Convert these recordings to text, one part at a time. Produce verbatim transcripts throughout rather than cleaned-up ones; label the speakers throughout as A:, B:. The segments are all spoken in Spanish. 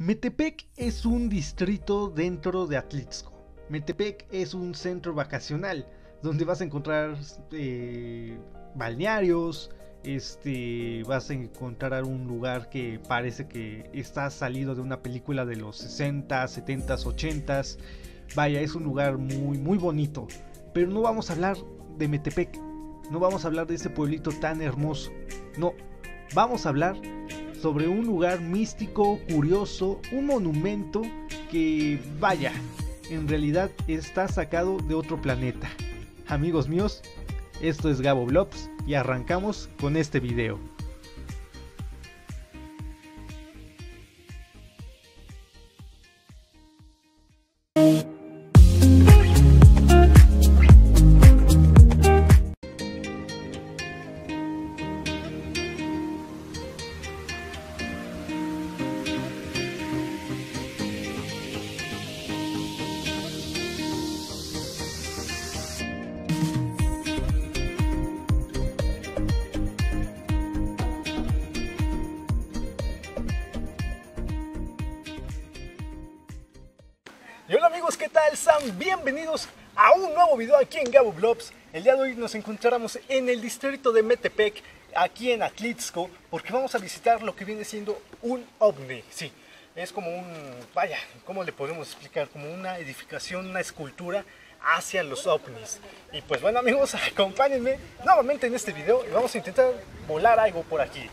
A: Metepec es un distrito dentro de Atlixco. Metepec es un centro vacacional donde vas a encontrar eh, balnearios, este, vas a encontrar un lugar que parece que está salido de una película de los sesenta, setenta, ochenta. Vaya, es un lugar muy muy bonito, pero no vamos a hablar de Metepec, no vamos a hablar de ese pueblito tan hermoso, no, vamos a hablar sobre un lugar místico, curioso, un monumento que, vaya, en realidad está sacado de otro planeta. Amigos míos, esto es Gabo Vlogs y arrancamos con este video.
B: Y hola amigos, ¿qué tal? Sean bienvenidos a un nuevo video aquí en Gabo Vlogs. El día de hoy nos encontramos en el distrito de Metepec, aquí en Atlixco, porque vamos a visitar lo que viene siendo un ovni. Sí, es como un, vaya, ¿cómo le podemos explicar? Como una edificación, una escultura hacia los ovnis. Y pues bueno amigos, acompáñenme nuevamente en este video y vamos a intentar volar algo por aquí.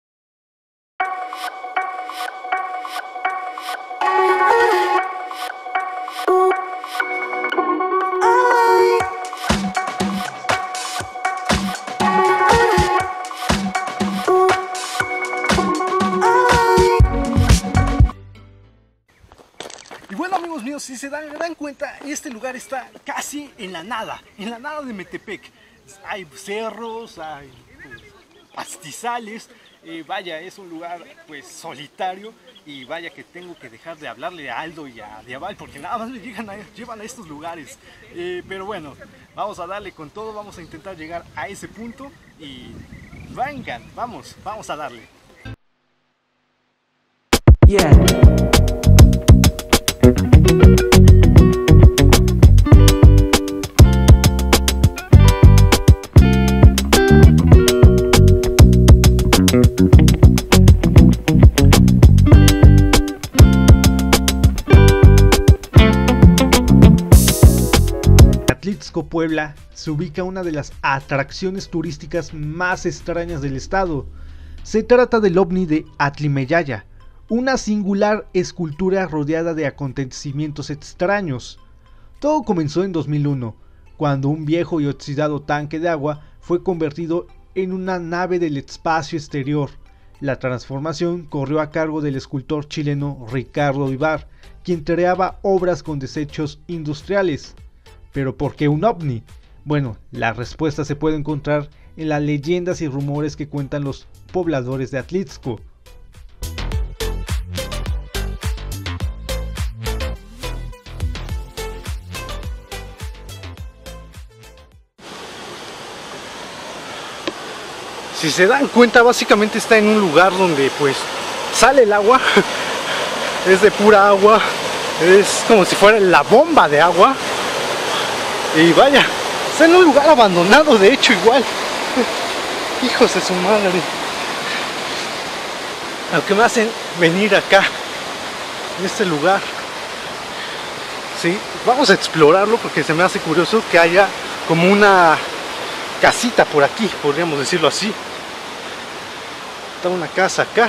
B: Y bueno amigos míos, si se dan, dan cuenta, este lugar está casi en la nada, en la nada de Metepec. Hay cerros, hay pues, pastizales, eh, vaya, es un lugar pues solitario. Y vaya que tengo que dejar de hablarle a Aldo y a Diabal porque nada más me llegan a, llevan a estos lugares. Eh, pero bueno, vamos a darle con todo, vamos a intentar llegar a ese punto y vengan, vamos, vamos a darle.
C: Yeah.
A: Atlixco, Puebla, se ubica una de las atracciones turísticas más extrañas del estado. Se trata del ovni de Atlimeyaya, una singular escultura rodeada de acontecimientos extraños. Todo comenzó en dos mil uno, cuando un viejo y oxidado tanque de agua fue convertido en una nave del espacio exterior. La transformación corrió a cargo del escultor chileno Ricardo Vivar, quien creaba obras con desechos industriales. ¿Pero por qué un ovni? Bueno, la respuesta se puede encontrar en las leyendas y rumores que cuentan los pobladores de Atlixco.
B: Si se dan cuenta, básicamente está en un lugar donde pues sale el agua, es de pura agua, es como si fuera la bomba de agua. Y vaya, está en un lugar abandonado, de hecho igual. Hijos de su madre. Lo que me hacen venir acá, en este lugar. Sí, vamos a explorarlo porque se me hace curioso que haya como una casita por aquí, podríamos decirlo así. Está una casa acá.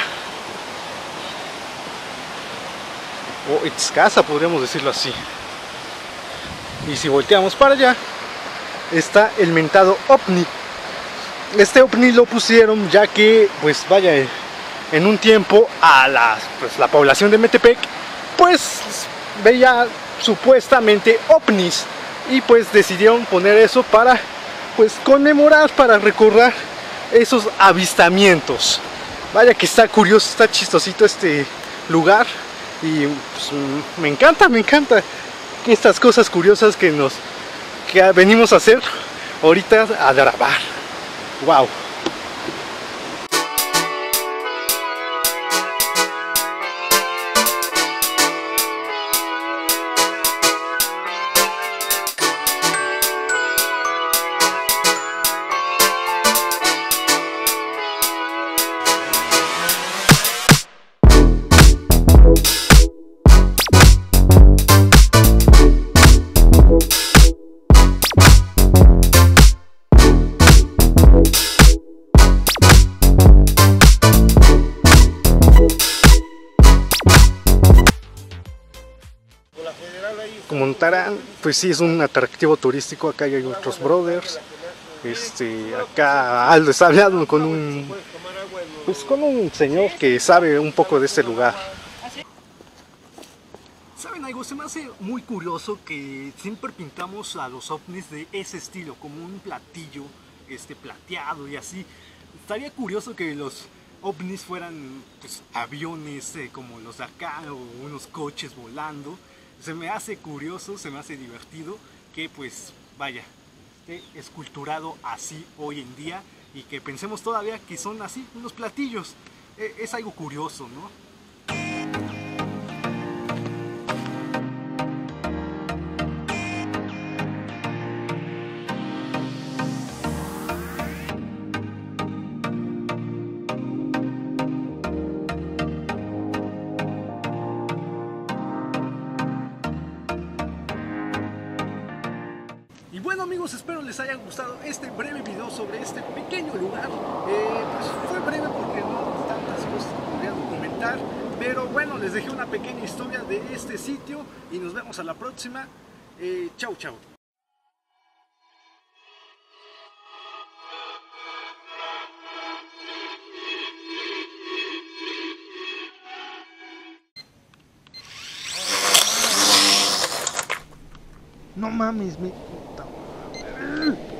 B: O ex casa, podríamos decirlo así. Y si volteamos para allá, está el mentado ovni. Este ovni lo pusieron ya que, pues vaya, en un tiempo a la, pues, la población de Metepec, pues veía supuestamente ovnis. Y pues decidieron poner eso para, pues conmemorar, para recordar esos avistamientos. Vaya que está curioso, está chistosito este lugar. Y pues, me encanta, me encanta. Estas cosas curiosas que nos que venimos a hacer ahorita a grabar. Wow. como notarán, pues sí es un atractivo turístico. Acá hay otros brothers. Este, acá Aldo está hablando con un, pues con un señor que sabe un poco de este lugar. ¿Saben algo? Se me hace muy curioso que siempre pintamos a los ovnis de ese estilo, como un platillo este, plateado y así. Estaría curioso que los ovnis fueran pues, aviones eh, como los de acá o unos coches volando. Se me hace curioso, se me hace divertido que pues vaya, esté esculturado así hoy en día y que pensemos todavía que son así, unos platillos. Eh, es algo curioso, ¿no? Y bueno amigos, espero les haya gustado este breve video sobre este pequeño lugar. Eh, pues fue breve porque no tantas cosas que podría documentar, pero bueno, les dejé una pequeña historia de este sitio y nos vemos a la próxima. Eh, chau chau.
A: No mames, me puta madre.